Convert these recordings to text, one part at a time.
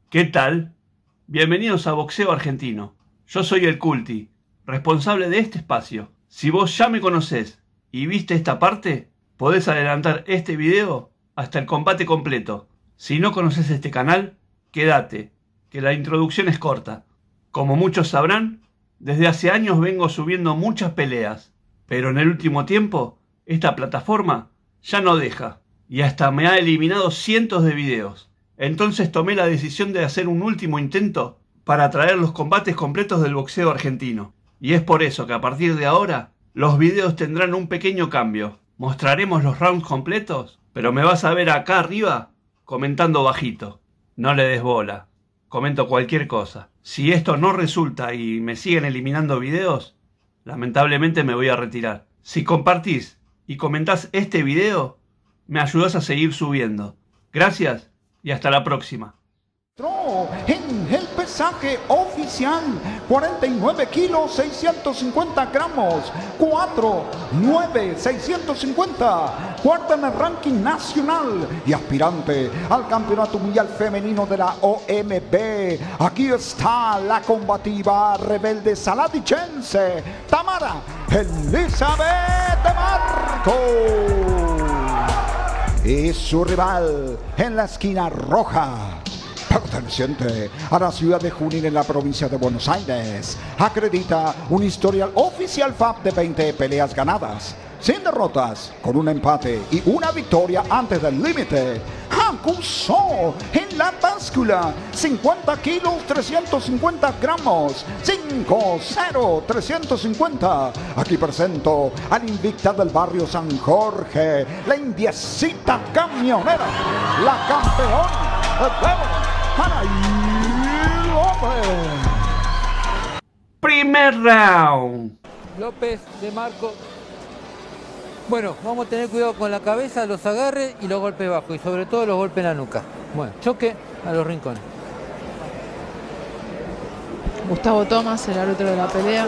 ¿Qué tal? Bienvenidos a Boxeo Argentino. Yo soy el Culti, responsable de este espacio. Si vos ya me conocés y viste esta parte, podés adelantar este video hasta el combate completo. Si no conoces este canal, quédate, que la introducción es corta. Como muchos sabrán, desde hace años vengo subiendo muchas peleas, pero en el último tiempo, esta plataforma ya no deja, y hasta me ha eliminado cientos de videos. Entonces tomé la decisión de hacer un último intento para traer los combates completos del boxeo argentino. Y es por eso que a partir de ahora, los videos tendrán un pequeño cambio. Mostraremos los rounds completos, pero me vas a ver acá arriba comentando bajito. No le des bola, comento cualquier cosa. Si esto no resulta y me siguen eliminando videos, lamentablemente me voy a retirar. Si compartís y comentás este video, me ayudás a seguir subiendo. Gracias. Y hasta la próxima. En el pesaje oficial, 49 kilos 650 gramos, 650, cuarta en el ranking nacional y aspirante al campeonato mundial femenino de la OMB. Aquí está la combativa rebelde saladichense, Tamara Elizabeth de Marco. Y su rival en la esquina roja, perteneciente a la ciudad de Junín en la provincia de Buenos Aires, acredita un historial oficial FAB de 20 peleas ganadas, 100 derrotas, con un empate y una victoria antes del límite. Acusó en la báscula 50 kilos 350 gramos, 5-0 350. Aquí presento al invicta del barrio San Jorge, la indiecita camionera, la campeona Anaí López. Primer round. López de Marco. Bueno, vamos a tener cuidado con la cabeza, los agarres y los golpes bajos. Y sobre todo los golpes en la nuca. Bueno, choque a los rincones. Gustavo Tomás, el árbitro de la pelea.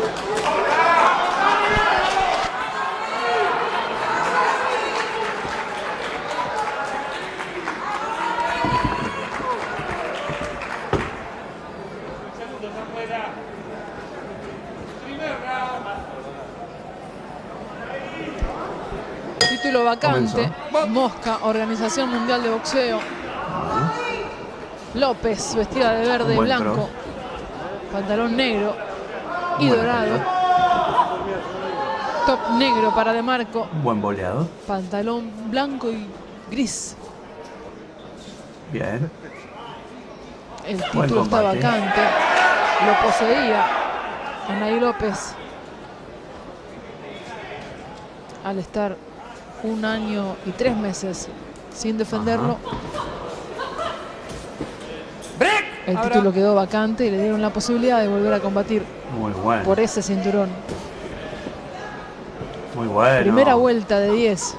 Título vacante, Mosca, Organización Mundial de Boxeo. López, vestida de verde y blanco, pantalón negro y dorado, top negro para De Marco, Buen boleado. pantalón blanco y gris. Bien. El Buen título está combate. vacante, lo poseía Anaí López al estar 1 año y 3 meses sin defenderlo. El título quedó vacante y le dieron la posibilidad de volver a combatir Muy bueno. por ese cinturón. Muy bueno. Primera vuelta de 10.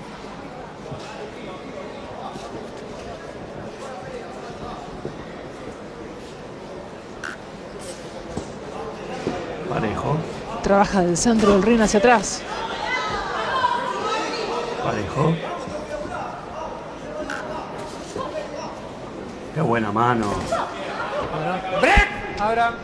Parejo. Trabaja del centro del ring hacia atrás. Parejo. Qué buena mano. Ahora.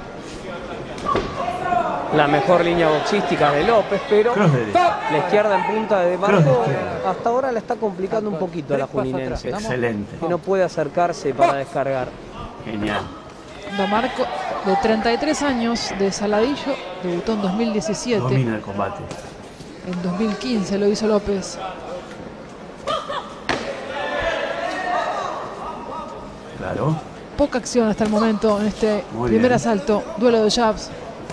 La mejor línea boxística de López, pero Cross de derecha. la izquierda en punta de Cross de Marco izquierda. hasta ahora le está complicando un poquito a la juninense, Excelente. que no puede acercarse para descargar. Genial. De Marco, de 33 años, de Saladillo, debutó en 2017. Domina el combate. En 2015 lo hizo López. Claro. Poca acción hasta el momento en este Muy primer bien. asalto. Duelo de jabs.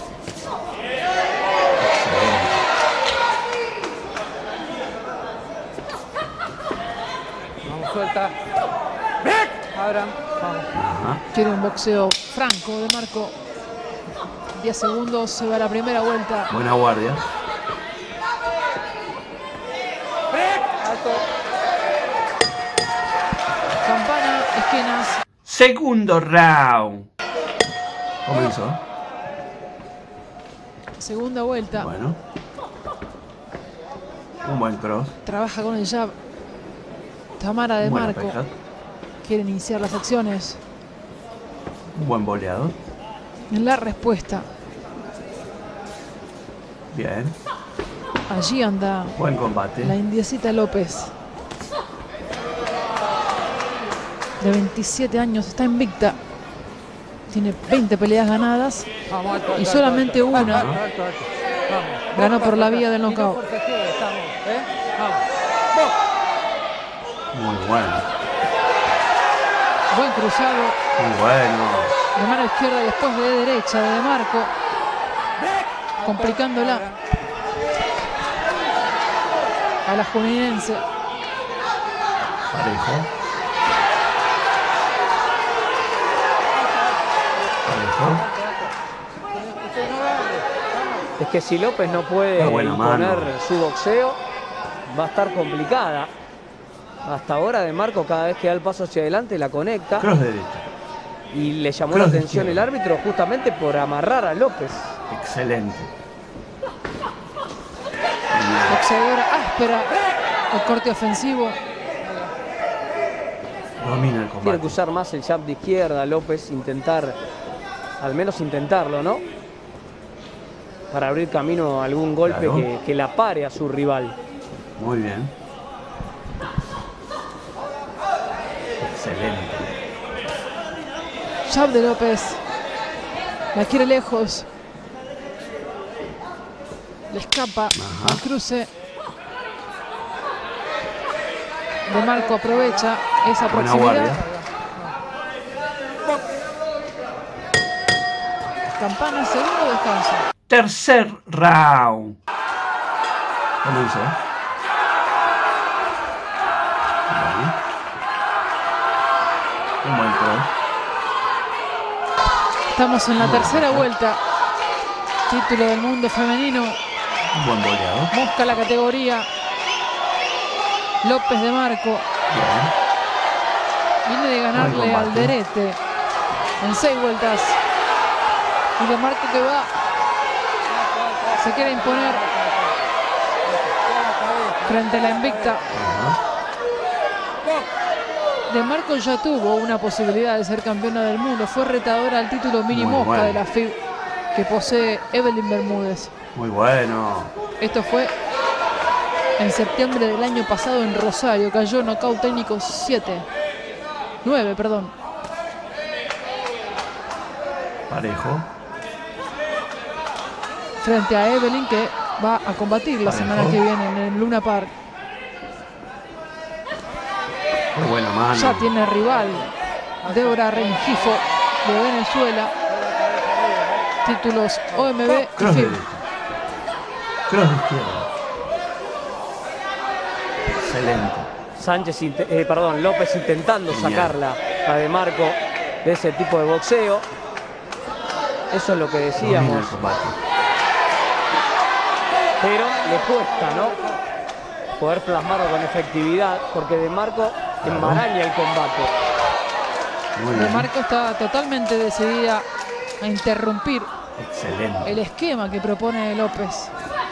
Vamos, suelta. Ahora. Vamos. Ajá. Quiere un boxeo franco de Marco. 10 segundos, se va a la primera vuelta. Buena guardia. Alto. Campana, esquinas. Segundo round. Comenzó. Segunda vuelta. Bueno. Un buen cross. Trabaja con el jab. Tamara de Buena Marco. pesca. Quiere iniciar las acciones. Un buen boleado. En la respuesta. Bien. Allí anda Buen combate. la indiecita López. De 27 años, está invicta. Tiene 20 peleas ganadas y solamente una ganó por la vía del knockout. Muy bueno. Buen cruzado Muy bueno. de mano izquierda y después de derecha de Marco, complicándola a la juninense. Parejo. Parejo. Es que si López no puede Qué buena imponer mano. su boxeo, va a estar complicada. Hasta ahora De Marco, cada vez que da el paso hacia adelante, la conecta. Cross derecha. Y le llamó Cross la de atención el izquierda. árbitro justamente por amarrar a López. Excelente. Boxeadora áspera, el corte ofensivo. Domina el Tiene que combate. usar más el jab de izquierda, López, intentar, al menos intentarlo, ¿no? Para abrir camino a algún golpe Claro. que la pare a su rival. Muy bien. Excelente. Jab de López. La quiere lejos. Le escapa al cruce. De Marco aprovecha esa Buena proximidad. guardia. Campana, segundo descanso. Tercer round. Comenzó. Vale. Un buen cross. Estamos en la tercera vuelta. Título del mundo femenino. Un buen boleado. Busca la categoría. López de Marco Bien. viene de ganarle Buen al combate. Derete en 6 vueltas. Y de Marco que va, se quiere imponer frente a la invicta. Ajá. De Marco ya tuvo una posibilidad de ser campeona del mundo. Fue retadora al título mini Muy mosca bueno. de la FIB que posee Evelyn Bermúdez. Muy bueno. Esto fue en septiembre del año pasado en Rosario. Cayó nocaut técnico 9, perdón. Parejo. Frente a Evelyn, que va a combatir la Parejo. semana que viene en el Luna Park. Qué buena mano. Ya tiene rival Débora Rengifo de Venezuela. Títulos OMB y Cross FIB. derecha. Cross de izquierda. Excelente. López intentando Genial. sacarla a De Marco de ese tipo de boxeo. Eso es lo que Domina decíamos. el combate. Pero le cuesta, ¿no? Poder plasmarlo con efectividad, porque De Marco enmaraña el combate. Muy De bien. Marco está totalmente decidida a interrumpir Excelente. el esquema que propone López.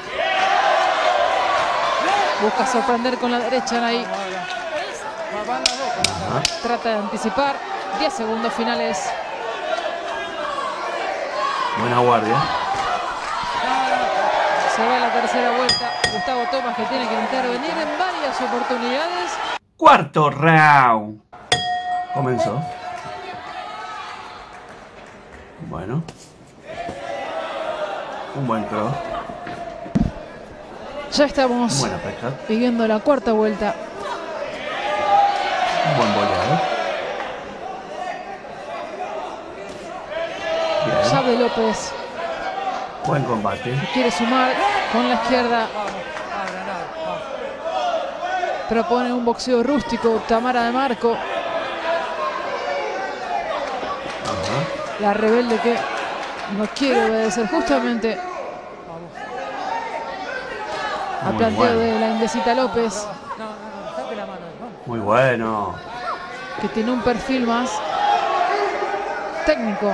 Busca sorprender con la derecha en ahí. Ajá. Trata de anticipar. 10 segundos finales. Buena guardia. Se va a la tercera vuelta. Gustavo Tomás, que tiene que intervenir en varias oportunidades. Cuarto round. Comenzó. Bueno. Un buen cross. Ya estamos Buena pesca. viviendo la cuarta vuelta. Un buen boleado. Bien. Sabe López, Buen combate. quiere sumar con la izquierda. Propone un boxeo rústico. Tamara de Marco, Ajá. la rebelde que no quiere obedecer justamente al Muy planteo bueno. de la indecita López, Muy bueno. que tiene un perfil más técnico.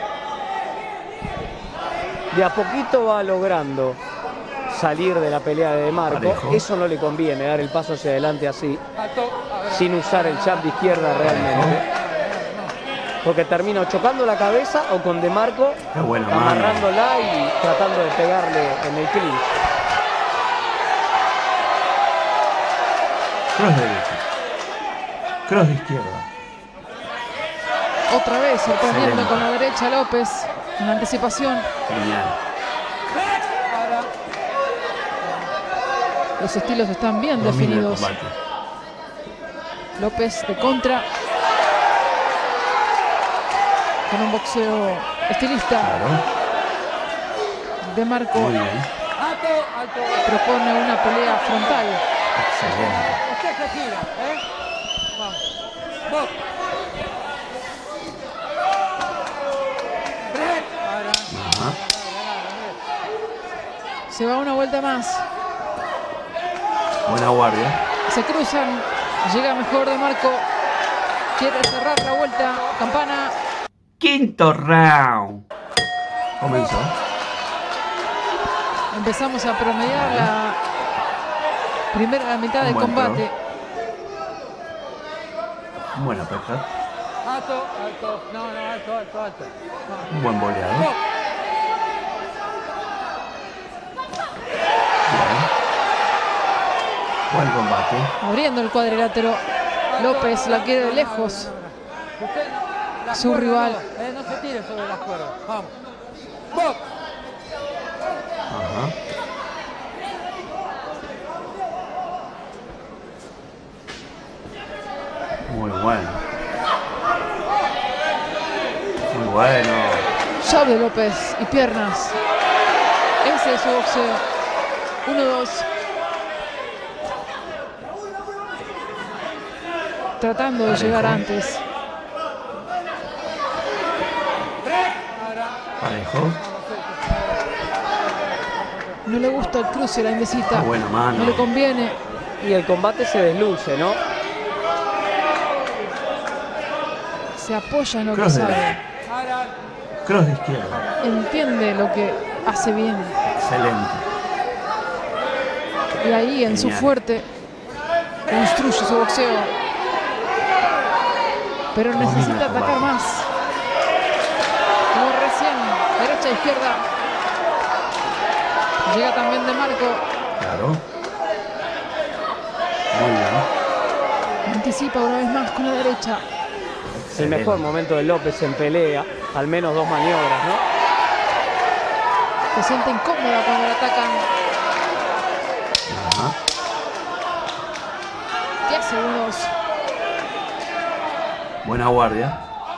De a poquito va logrando salir de la pelea de Marco. Parejo. Eso no le conviene, dar el paso hacia adelante así, sin usar el jab de izquierda realmente. porque termina chocando la cabeza o con De Marco amarrándola y tratando de pegarle en el clinch. Cross derecha. Cross de izquierda. Otra vez sorprendiendo con la derecha López en la anticipación. Genial. Los estilos están bien definidos. López de contra. Con un boxeo estilista. Claro. De Marco Muy bien. propone una pelea frontal. Excelente. Usted se gira, ¿eh? Vamos. Ajá. Se va una vuelta más. Buena guardia. Se cruzan. Llega mejor De Marco. Quiere cerrar la vuelta. Campana. Quinto round. Comenzó. Empezamos a promediar la primera mitad del combate. Buena pesca. Alto, alto. No, alto, alto, alto. No. Un buen boleado. Bien. Buen combate. Abriendo el cuadrilátero. López la quiere de lejos. Su rival. No se tire sobre las cuerdas. Vamos. ¡Box! Ajá. Muy bueno. Muy bueno. Jab de López y piernas. Ese es su boxeo. 1-2. Tratando de llegar antes. Parejo. No le gusta el cruce, la indecita. Buena mano. No le conviene. Y el combate se desluce, ¿no? Se apoya en lo que Cross de sabe. Cross de izquierda. Entiende lo que hace bien. Excelente. Y ahí en su Genial. fuerte construye su boxeo. Pero Domina el necesita atacar combate. más. Como recién, derecha e izquierda. Llega también De Marco. Claro. Muy bien. Anticipa una vez más con la derecha. El mejor momento de López en pelea. Al menos 2 maniobras, ¿no? Se siente incómoda cuando le atacan. Ajá. 10 segundos. Buena guardia.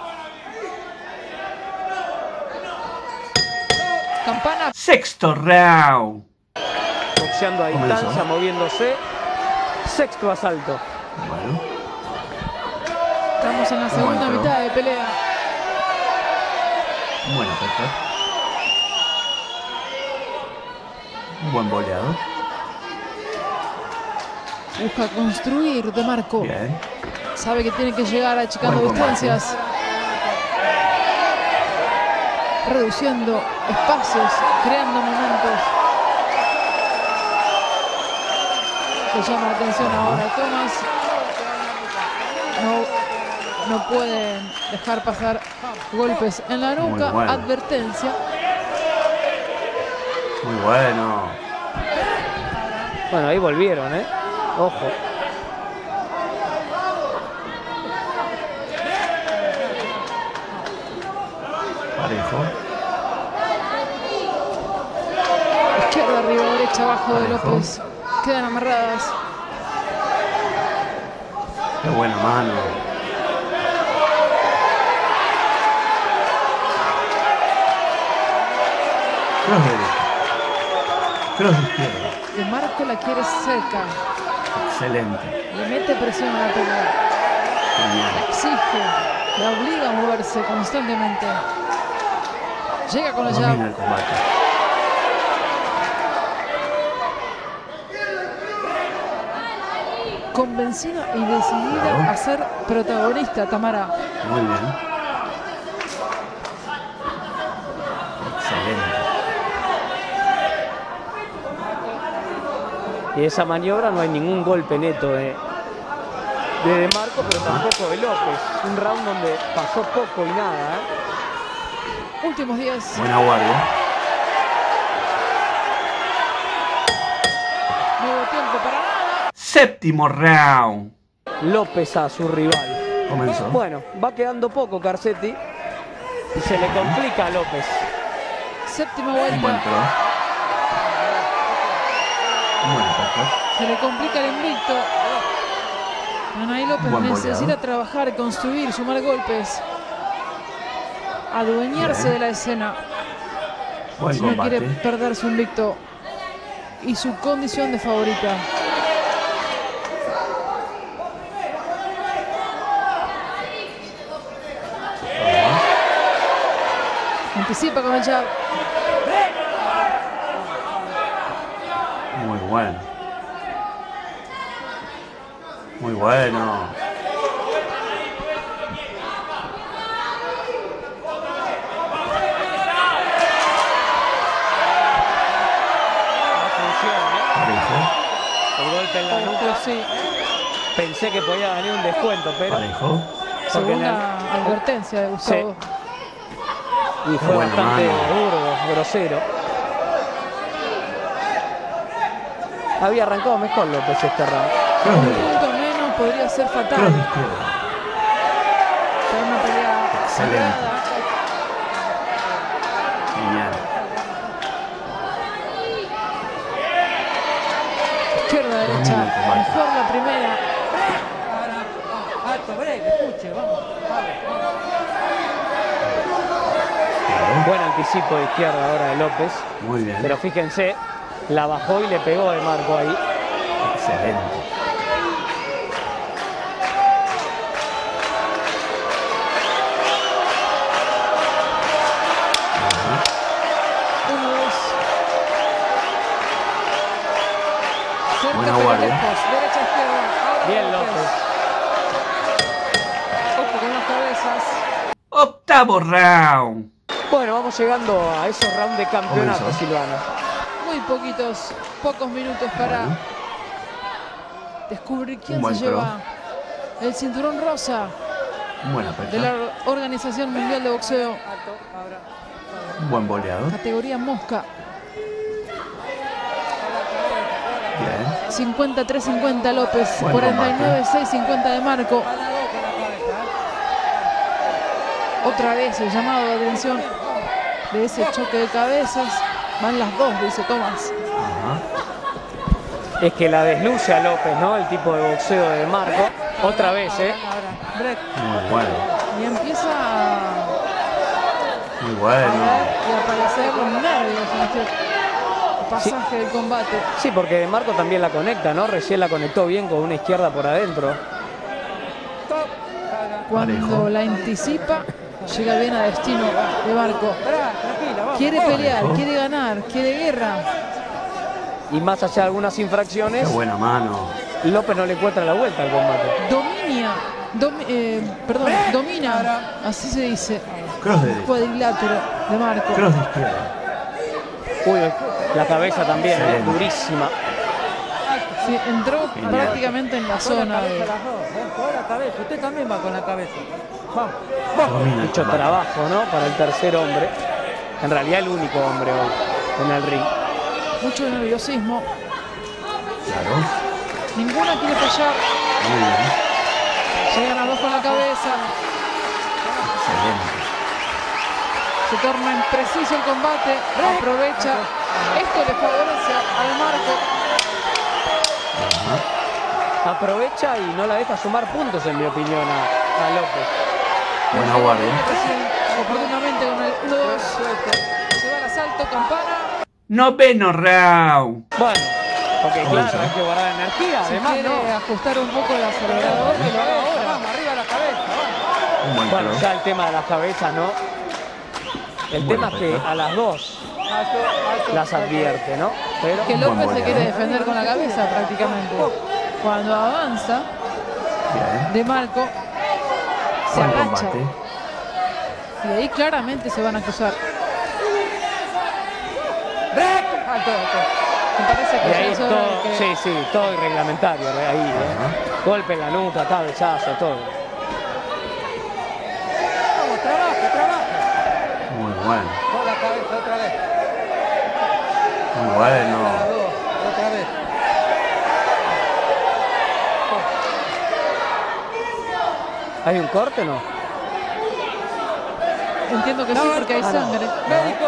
Campana. Sexto round. Boxeando a Comenzó. distancia, moviéndose. Sexto asalto. Bueno. Estamos en la segunda entró. mitad de pelea. Buena pesca. Un buen boleado. Busca construir De Marco. Bien. Sabe que tiene que llegar achicando Buen combate. distancias. Reduciendo espacios, creando momentos. Le llama la atención ahora Thomas. No pueden dejar pasar golpes en la nuca. bueno. Advertencia. Muy bueno. Bueno, ahí volvieron, ¿eh? Ojo. Parejo. Izquierda arriba, derecha abajo de Parejo. López. Quedan amarradas. Qué buena mano. Cross derecha. Cross de izquierda. De Marco la quiere cerca. Excelente. Le mete presión a la pelea. Genial. Exige. La obliga a moverse constantemente. Llega con la Domina llave. el combate. Convencida y decidida Claro. a ser protagonista, Tamara. Muy bien. Excelente. Y esa maniobra no hay ningún golpe neto de De Marco, pero tampoco de López. Un round donde pasó poco y nada. Últimos 10. Buena guardia. Nuevo tiempo para nada. Séptimo round. López a su rival. Comenzó. Bueno, va quedando poco Carcetti. Y se le complica a López. Séptima Un buen vuelta. cross. Un buen uppercut. Se le complica el invicto. Anaí López Buen necesita boleado. trabajar, construir, sumar golpes. Adueñarse Bien. de la escena. Buen Si no quiere combate. perder su invicto y su condición de favorita. Anticipa con el jab. Muy bueno. Muy bueno. Parejo. El golpe en la nuca. Sí, Pensé que podía venir un descuento, pero Parejo. porque en segunda advertencia de Gustavo. y fue Buena bastante mano. burdo, grosero. Había arrancado mejor López este round. Cross Un de derecha. punto menos podría ser Cross de fatal. izquierda. Será una pelea Excelente. cerrada. Genial. Izquierda, derecha. minutos, vale. Mejor la primera. Alto, break, escuche, vamos. Claro. Buen anticipo de izquierda ahora de López. Muy bien. Pero fíjense, la bajó y le pegó de Marco ahí. Excelente. Uno, dos. Cerca Buena pero guardia. lejos. Derecha, izquierda. Ahora Bien López. Ojo con las cabezas. Octavo round. Bueno, vamos llegando a esos rounds de campeonato, Comenzó. Silvana. Muy pocos minutos para Bueno. descubrir quién Un buen se lleva el cinturón rosa Buena de pelea. la Organización Mundial de Boxeo, Un buen boleador. categoría mosca. Bien. 53-50 López, Buen 49-6-50 de Marco. Otra vez el llamado de atención de ese choque de cabezas. Van las dos, dice Tomás. Ajá. Es que la desluce a López, ¿no? El tipo de boxeo de Marco. Otra vez, ¿eh? Break. Muy bueno. Y empieza a Muy bueno. y a aparecer los nervios en este pasaje del combate. Sí, porque Marco también la conecta, ¿no? Recién la conectó bien con una izquierda por adentro. Cuando Parejo. la anticipa, llega bien a destino de Marco. Quiere pelear, Parejo. quiere ganar, quiere guerra. Y más allá de algunas Qué infracciones, buena mano. López no le encuentra la vuelta al combate. Domina, así se dice, Cross de el derecha. cuadrilátero de Marco. Cross de izquierda. Uy, la cabeza también, ¿eh? Excelente. Durísima. Sí, entró Genial. prácticamente en la zona de... Con la cabeza, usted también va con la cabeza. Vamos. Domina el Mucho combate. trabajo, ¿no? Para el tercer hombre. En realidad el único hombre hoy en el ring. Mucho nerviosismo. Claro. Ninguna quiere fallar. Muy bien. Llegan a dos con la cabeza. Excelente. Se torna impreciso el combate. Aprovecha. Esto le favorece al Marco. Ajá. Aprovecha y no la deja sumar puntos, en mi opinión, a López. Buena guardia. Recién, oportunamente con el 1-2. Se va al asalto, campana. Noveno round. Bueno, porque Comenzó. claro, hay que guardar energía. Si Además, quiere no. ajustar un poco el acelerador, que lo haga ahora. Vamos, arriba la cabeza, vamos. Un buen Bueno, cross. ya el tema de las cabezas, ¿no? El Buena tema es que pelea. a las dos las advierte, ¿no? Pero Que López se boleado. quiere defender con la cabeza prácticamente. Cuando avanza Bien. de Marco, se Buen agacha. combate. Y ahí claramente se van a cruzar. Break. Alto, alto. Me parece que Y ahí ya es es hora todo, de que... sí, todo irreglamentario, ahí, golpe en la nuca, cabezazo, todo. Vamos, trabaja. Muy bueno. Con la cabeza otra vez. Muy bueno. Las dos, otra vez. ¿Hay un corte o no? Entiendo que sí, porque hay sangre. Médico.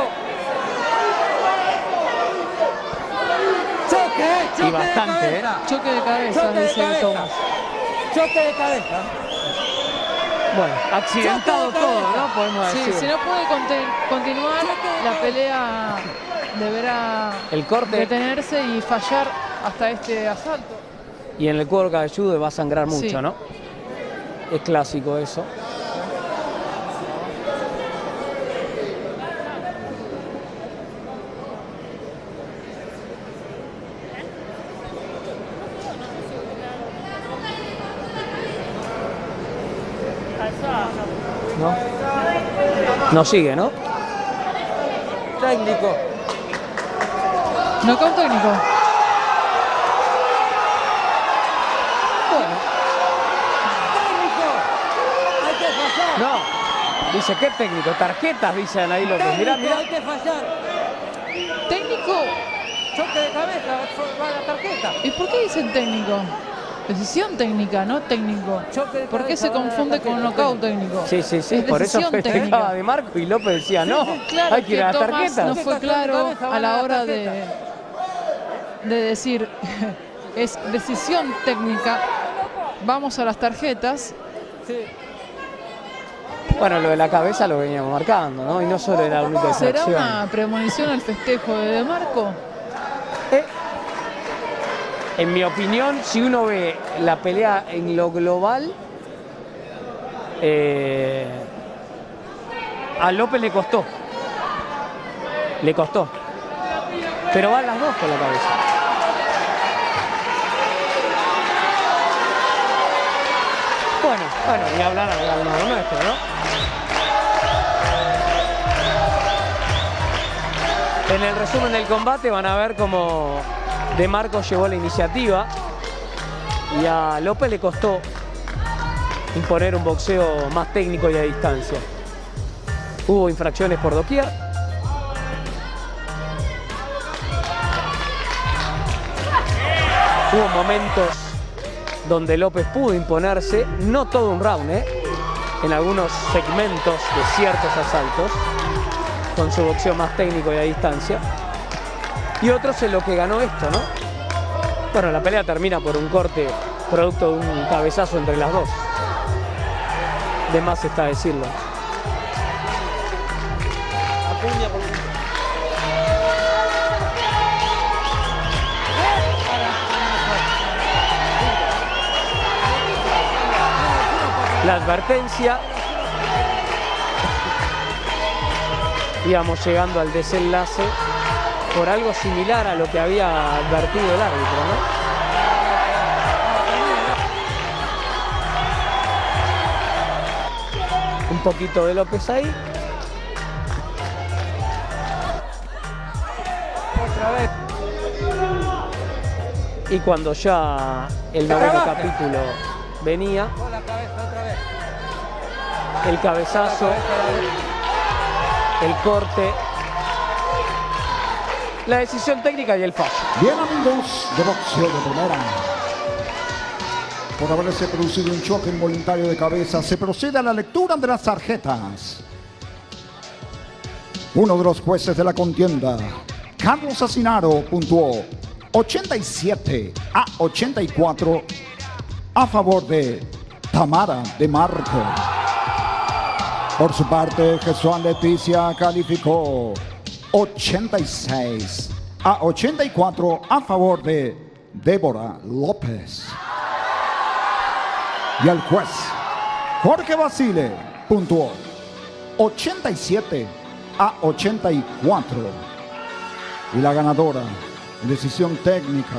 Choque Y bastante, de cabeza. Choque de cabeza, Choque de dice cabeza. Thomas. Choque de cabeza. Bueno, accidentado Choque de todo, cabeza. ¿no? Podemos Sí, decir. si no puede continuar, la pelea deberá El corte. detenerse y fallar hasta este asalto. Y en el cuero cabelludo va a sangrar mucho, Sí. ¿no? Es clásico eso. ¿No? No sigue, ¿no? Técnico. Knockout técnico. Técnico. Hay que fallar. No. Dice, ¿qué técnico? Tarjetas, dice Anaí López. Mirá, Técnico, mirá. hay que fallar. Técnico. Choque de cabeza. Va la tarjeta. ¿Y por qué dicen técnico? Decisión técnica, no técnico. Choque de ¿Por qué cabeza, se va la confunde con tarjeta. knockout técnico? Sí, Es por eso decisión festejaba técnica. de Marco y López decía, no, Claro hay que ir a que las Tomás tarjetas. no fue claro a la hora de decir es decisión técnica. Vamos a las tarjetas. Sí. Bueno, lo de la cabeza lo veníamos marcando, ¿no? Y no solo era la única ¿Será infracción. una premonición al festejo de Marco? En mi opinión, si uno ve la pelea en lo global, a López le costó. Le costó. Pero van las dos con la cabeza. Bueno, ni hablar al lado nuestro, ¿no? En el resumen del combate van a ver cómo De Marco llevó la iniciativa y a López le costó imponer un boxeo más técnico y a distancia. Hubo infracciones por doquier. Hubo momentos donde López pudo imponerse, no todo un round, en algunos segmentos de ciertos asaltos, con su boxeo más técnico y a distancia. Y otros en lo que ganó esto, ¿no? Bueno, la pelea termina por un corte producto de un cabezazo entre las dos. De más está decirlo. Acuña por... La advertencia. Íbamos llegando al desenlace por algo similar a lo que había advertido el árbitro, ¿no? Un poquito de López ahí. Otra vez. Y cuando ya el noveno capítulo venía, Con la cabeza otra vez. el cabezazo, el corte, la decisión técnica y el fallo. Bien, amigos de boxeo de primera. Por haberse producido un choque involuntario de cabeza, se procede a la lectura de las tarjetas. Uno de los jueces de la contienda, Carlos Asinaro, puntuó 87 a 84 a favor de Tamara de Marco. Por su parte, Jesús Leticia calificó 86 a 84 a favor de Débora López. Y el juez Jorge Basile puntuó 87 a 84. Y la ganadora en decisión técnica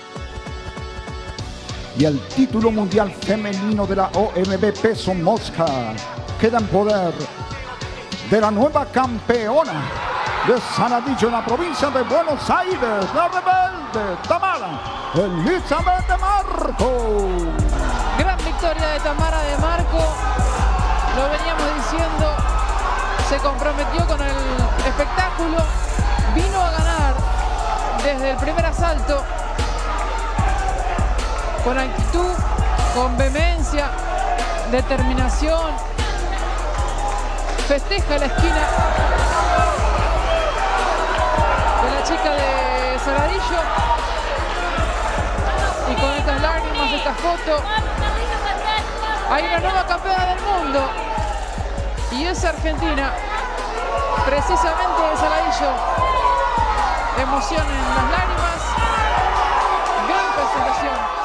y el título mundial femenino de la OMB Peso Mosca queda en poder de la nueva campeona de Saladillo, en la provincia de Buenos Aires, la rebelde Tamara Elizabeth de Marco. Gran victoria de Tamara de Marco, lo veníamos diciendo, se comprometió con el espectáculo, vino a ganar desde el primer asalto, con actitud, con vehemencia, determinación, festeja la esquina de la chica de Saladillo, y con estas lágrimas, esta foto, hay una nueva campeona del mundo, y es Argentina, precisamente de Saladillo. Emoción en las lágrimas, gran presentación.